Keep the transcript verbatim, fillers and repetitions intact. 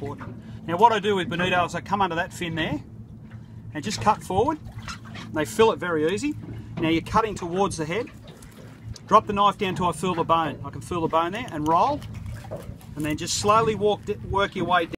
important. Now what I do with bonito is I come under that fin there and just cut forward. They fill it very easy. Now you're cutting towards the head. Drop the knife down till I feel the bone. I can feel the bone there, and roll. And then just slowly walk, work your way down.